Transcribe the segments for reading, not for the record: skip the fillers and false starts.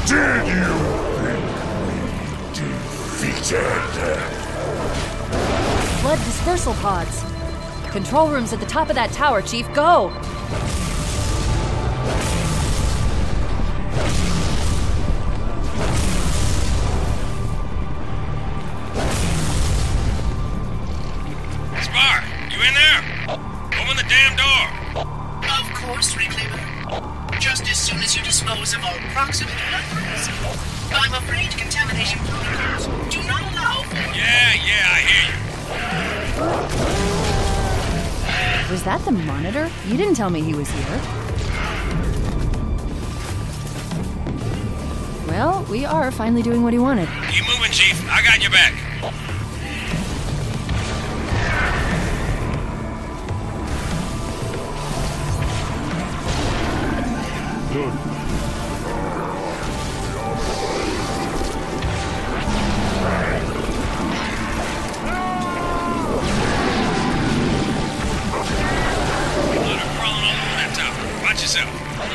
Did you think we defeated? Flood dispersal pods. Control room's at the top of that tower, Chief. Go! Spar, you in there? Open the damn door. Of course, Reclaimer. Just as soon as you dispose of all proximate weapons. I'm afraid contamination protocols do not allow for... Yeah, I hear you. Was that the Monitor? You didn't tell me he was here. Well, we are finally doing what he wanted. Keep moving, Chief. I got your back. Good. Watch yourself.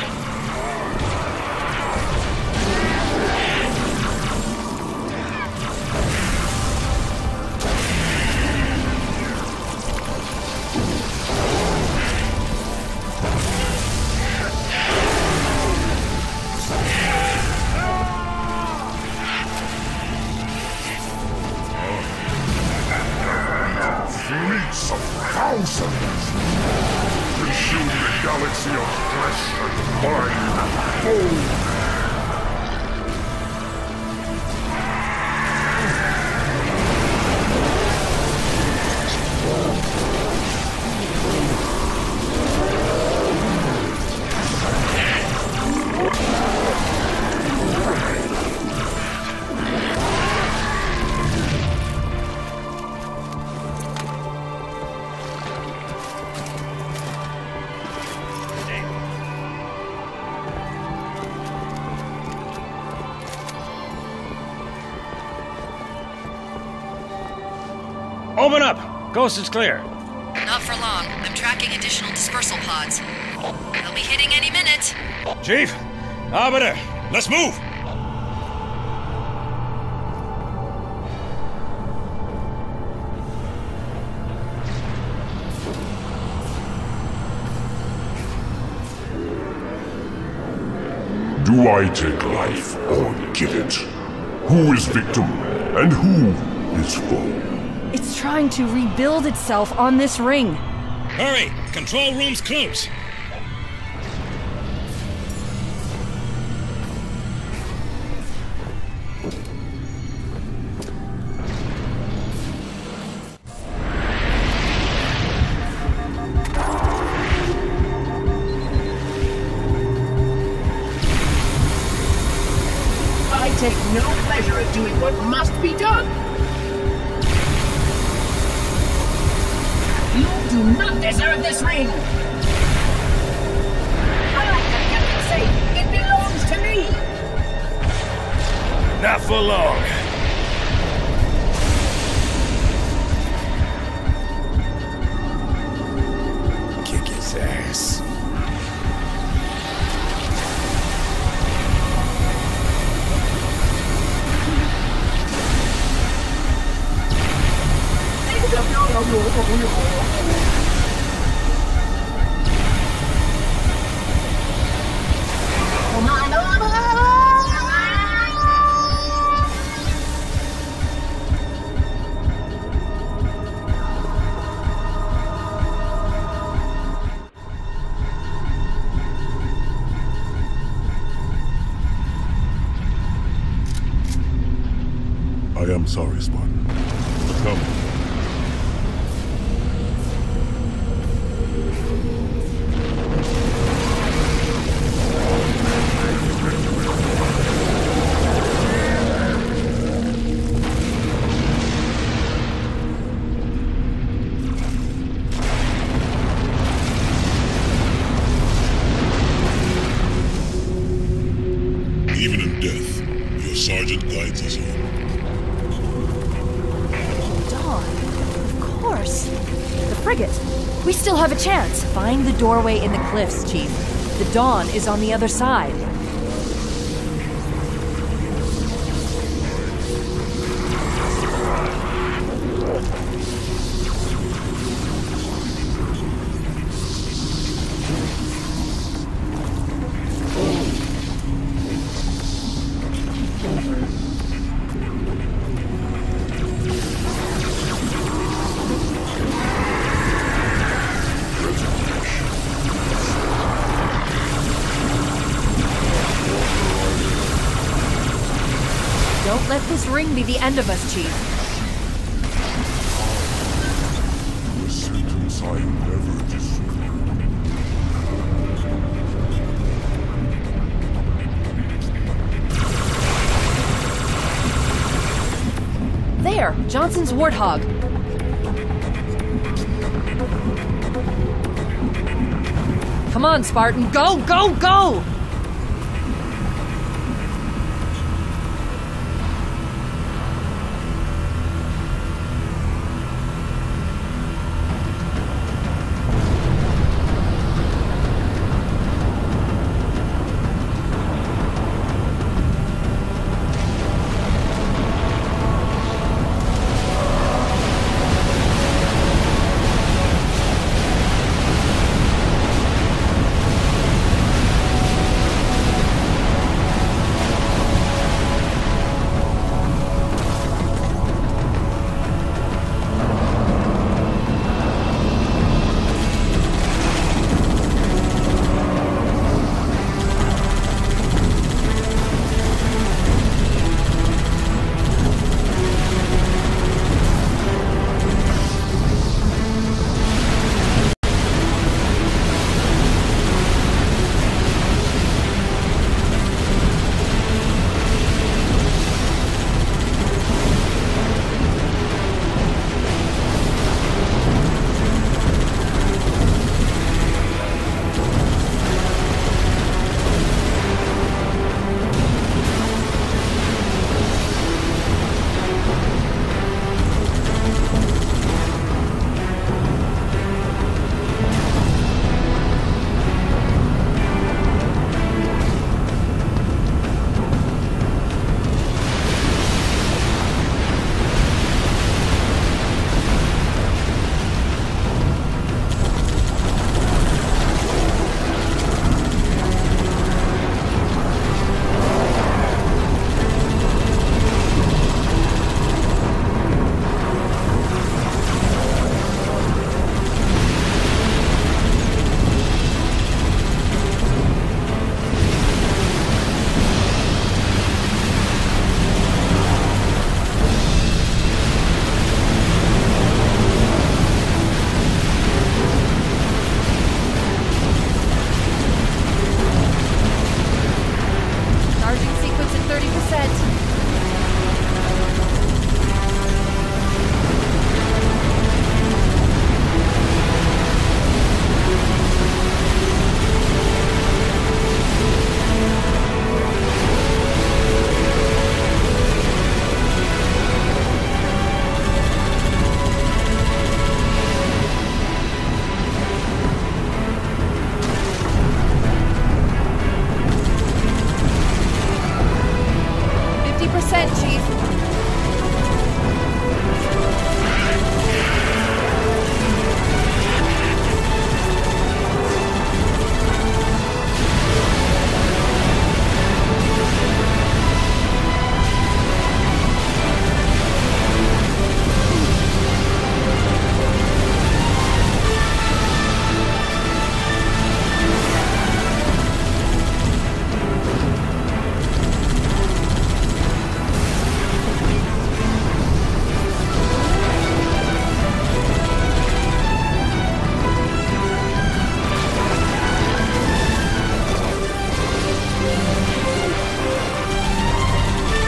Fleets of thousands consume the galaxy of flesh and mind and bone. Open up! Coast is clear. Not for long. I'm tracking additional dispersal pods. They'll be hitting any minute. Chief, Arbiter, let's move! Do I take life or give it? Who is victim and who is foe? It's trying to rebuild itself on this ring. Hurry! Control room's close. I take no pleasure in doing what must be done. You do not deserve this ring! I like that Captain say, it belongs to me! Not for long. Kick his ass. I am sorry, Spartan. But come. Even in death, your sergeant guides us home. Dawn. Of course. The frigate. We still have a chance. Find the doorway in the cliffs, Chief. The Dawn is on the other side. Don't let this ring be the end of us, Chief. The sentence I never deserved. There! Johnson's Warthog! Come on, Spartan! Go, go, go!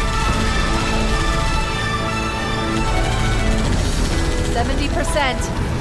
%.